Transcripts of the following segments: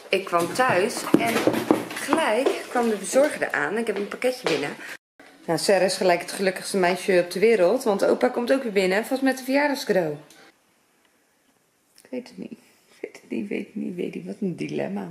Ik kwam thuis en gelijk kwam de bezorger eraan. Ik heb een pakketje binnen. Nou, Sarah is gelijk het gelukkigste meisje op de wereld. Want opa komt ook weer binnen, vast met een verjaardagscadeau. Ik weet het niet. Weet niet. Wat een dilemma.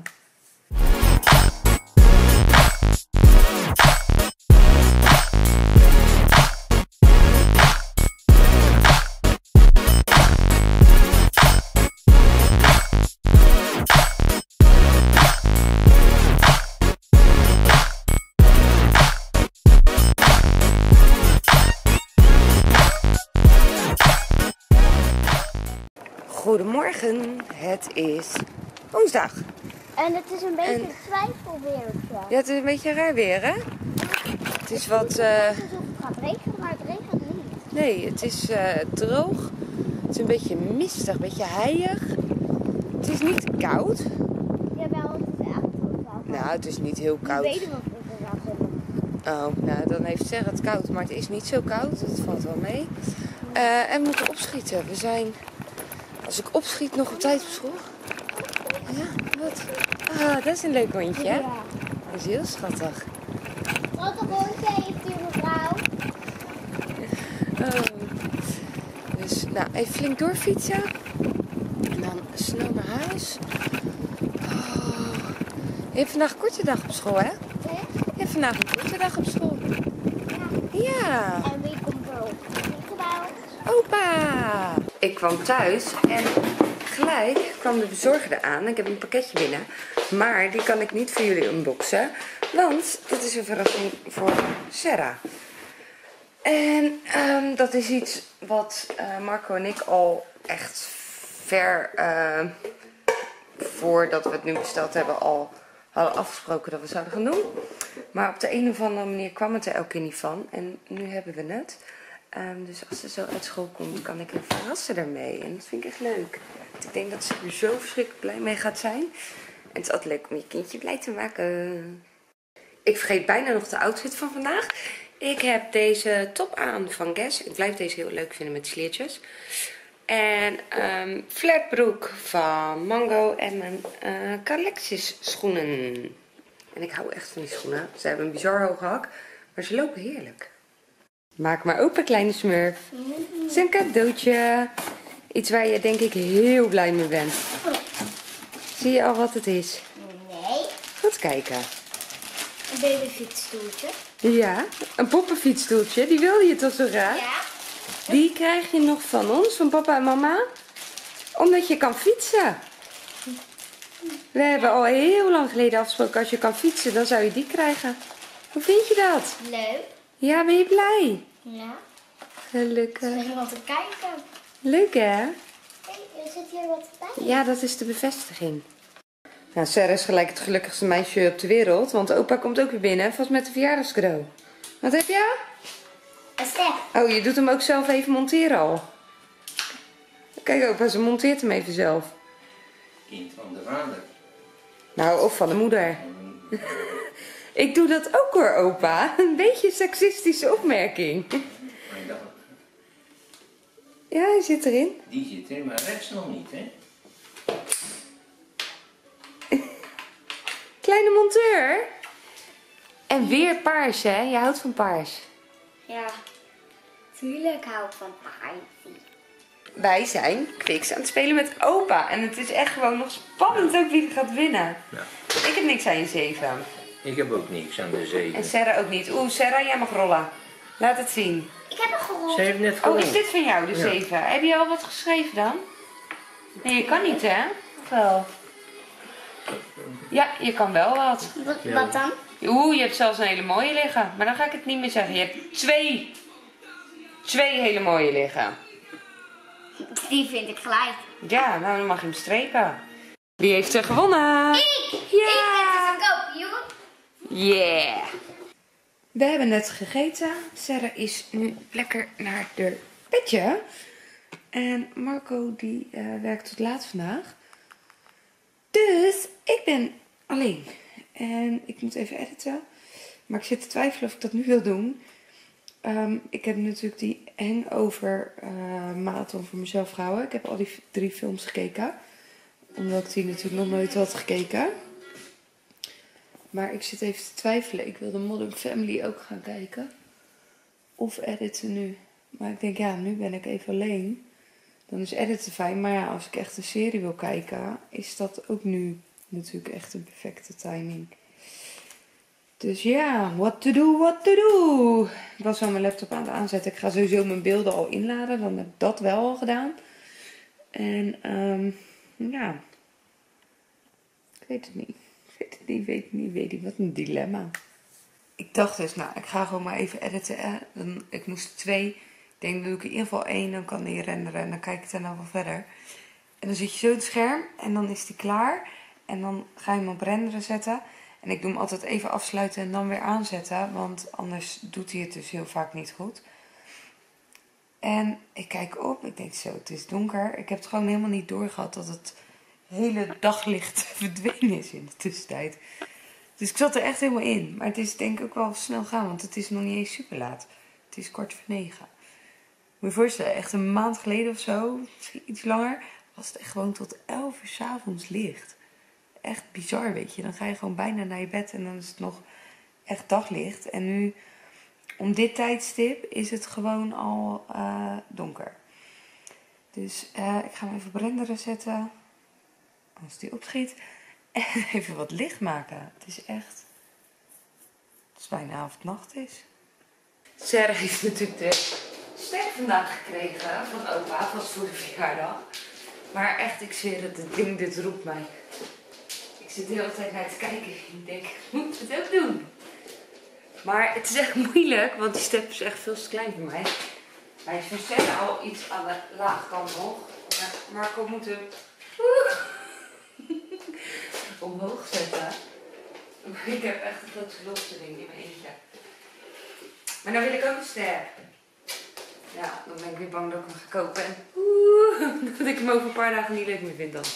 Goedemorgen, het is woensdag. En het is een beetje twijfelweertje. Ja, het is een beetje raar weer, hè? Het is wat... Het is alsof het gaat regenen, maar het regent niet. Nee, het is droog. Het is een beetje mistig, een beetje heilig. Het is niet koud. Jawel, het is echt koud. Nou, het is niet heel koud. Ik weet wat we gaan zeggen. Oh, nou, dan heeft Sarah het koud, maar het is niet zo koud. Het valt wel mee. En we moeten opschieten. We zijn... Als ik opschiet, nog op tijd op school. Ja, wat? Ah, dat is een leuk hondje, hè? Ja. Dat is heel schattig. Wat een hondje heeft u, mevrouw? Oh. Dus, nou, even flink doorfietsen. En dan snel naar huis. Oh. Je hebt vandaag een korte dag op school, hè? Je hebt vandaag een korte dag op school. Ja. En wie komt er ook? Opa! Ik kwam thuis en gelijk kwam de bezorger eraan. Ik heb een pakketje binnen. Maar die kan ik niet voor jullie unboxen. Want dit is een verrassing voor Sarah. En dat is iets wat Marco en ik al echt ver voordat we het nu besteld hebben al hadden afgesproken dat we zouden gaan doen. Maar op de een of andere manier kwam het er elke keer niet van. En nu hebben we het. Dus als ze zo uit school komt, kan ik haar verrassen daarmee. En dat vind ik echt leuk. Want ik denk dat ze er zo verschrikkelijk blij mee gaat zijn. En het is altijd leuk om je kindje blij te maken. Ik vergeet bijna nog de outfit van vandaag. Ik heb deze top aan van Guess. Ik blijf deze heel leuk vinden met sliertjes. En flatbroek van Mango en mijn Calexis schoenen. En ik hou echt van die schoenen. Ze hebben een bizar hoge hak, maar ze lopen heerlijk. Maak maar open, kleine smurf. Het is een cadeautje. Iets waar je denk ik heel blij mee bent. Zie je al wat het is? Nee. Goed kijken. Een babyfietsstoeltje. Ja, een poppenfietsstoeltje. Die wilde je toch zo graag? Ja. Die krijg je nog van ons, van papa en mama. Omdat je kan fietsen. We hebben al heel lang geleden afgesproken, als je kan fietsen, dan zou je die krijgen. Hoe vind je dat? Leuk. Ja, ben je blij? Ja. Gelukkig. Er is wat te kijken. Leuk, hè? Hey, er zit hier wat bij. Ja, dat is de bevestiging. Nou, Sarah is gelijk het gelukkigste meisje op de wereld, want opa komt ook weer binnen, vast met een verjaardagscadeau. Wat heb je? Een step. Oh, je doet hem ook zelf even monteren al. Kijk, opa, ze monteert hem even zelf. Kind van de vader. Nou, of van de moeder. Ik doe dat ook hoor, opa. Een beetje een seksistische opmerking. Maar ik dacht, Ja, hij zit erin. die zit er, maar rechts nog niet, hè? Kleine monteur. En weer paars, hè? Je houdt van paars. Ja. Tuurlijk hou ik van paarden. Wij zijn Quiks aan het spelen met opa. En het is echt gewoon nog spannend ook wie er gaat winnen. Ja. Ik heb niks aan je 7. Ik heb ook niks aan de En 7. Sarah ook niet. Oeh, Sarah, jij mag rollen. Laat het zien. Ik heb hem gerold. Ze heeft net Oh, gewonnen. is dit van jou, de 7? Heb je al wat geschreven dan? Nee, je kan niet, hè? Of wel? Ja, je kan wel wat. Wat dan? Oeh, je hebt zelfs een hele mooie liggen. Maar dan ga ik het niet meer zeggen. Je hebt twee hele mooie liggen. Die vind ik gelijk. Ja, nou dan mag je hem strepen. Wie heeft er gewonnen? Ik! Ja! Ik heb het verkopen, jongen. Yeah! We hebben net gegeten. Sarah is nu lekker naar de bedje. En Marco die werkt tot laat vandaag. Dus ik ben alleen. En ik moet even editen. Maar ik zit te twijfelen of ik dat nu wil doen. Ik heb natuurlijk die hangover marathon voor mezelf gehouden. Ik heb al die 3 films gekeken. Omdat ik die natuurlijk nog nooit had gekeken. Maar ik zit even te twijfelen. Ik wil de Modern Family ook gaan kijken. Of editen nu. Maar ik denk, ja, nu ben ik even alleen. Dan is editen fijn. Maar ja, als ik echt een serie wil kijken, is dat ook nu natuurlijk echt een perfecte timing. Dus ja, what to do, what to do. Ik was al mijn laptop aan het aanzetten. Ik ga sowieso mijn beelden al inladen. Dan heb ik dat wel al gedaan. En ja, ik weet het niet. Weet niet. Wat een dilemma. Ik dacht dus, nou, ik ga gewoon maar even editen. Ik moest 2. Ik denk, dan doe ik in ieder geval 1. Dan kan die renderen. En dan kijk ik daarna wel verder. En dan zit je zo het scherm. En dan is die klaar. En dan ga je hem op renderen zetten. En ik doe hem altijd even afsluiten en dan weer aanzetten. Want anders doet hij het dus heel vaak niet goed. En ik kijk op. Ik denk zo, het is donker. Ik heb het gewoon helemaal niet doorgehad dat het hele daglicht verdwenen is in de tussentijd. Dus ik zat er echt helemaal in. Maar het is denk ik ook wel snel gaan. Want het is nog niet eens super laat. Het is 8:45. Moet je je voorstellen, echt een maand geleden of zo, iets langer, was het echt gewoon tot 11 uur 's avonds licht. Echt bizar, weet je. Dan ga je gewoon bijna naar je bed en dan is het nog echt daglicht. En nu, om dit tijdstip, is het gewoon al donker. Dus ik ga hem even op renderen zetten. Als die opschiet. En even wat licht maken. Het is echt... Het is bijna avond-nacht is. Sarah heeft natuurlijk de ster vandaag gekregen van opa. Vast voor de verjaardag. Maar echt, ik zweer het, het ding, dit roept mij. Ik zit de hele tijd naar te kijken. Ik denk, ik moet het ook doen. Maar het is echt moeilijk, want die step is echt veel te klein voor mij. Hij is van Sarah al iets aan de lage kant nog. Maar Marco moet hem omhoog zetten. Maar ik heb echt een groot gelofte ding in mijn eentje. Maar dan wil ik ook een ster. Ja, dan ben ik weer bang dat ik hem ga kopen. En dat ik hem over een paar dagen niet leuk meer vind dan.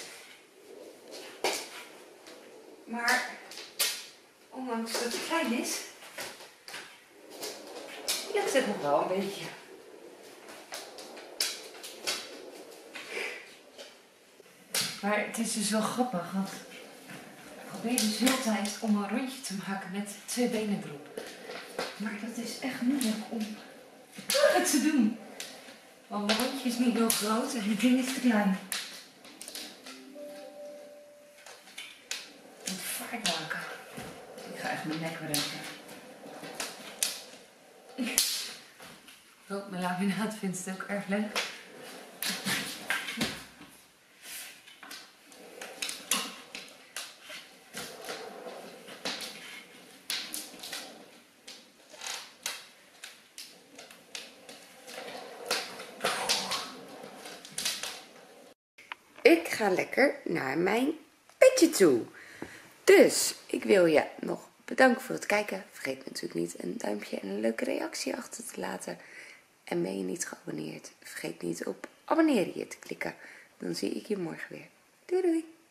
Maar, ondanks dat het klein is, lukt het nog wel een beetje. Maar het is dus wel grappig, want ik probeer dus de hele tijd om een rondje te maken met 2 benen erop. Maar dat is echt moeilijk om het te doen. Want mijn rondje is niet heel groot en het ding is te klein. Ik moet vaart maken. Ik ga echt mijn nek breken. Oh, mijn laminaat vindt het ook erg leuk. Ik ga lekker naar mijn bedje toe. Dus ik wil je nog bedanken voor het kijken. Vergeet natuurlijk niet een duimpje en een leuke reactie achter te laten. En ben je niet geabonneerd, vergeet niet op abonneren hier te klikken. Dan zie ik je morgen weer. Doei doei!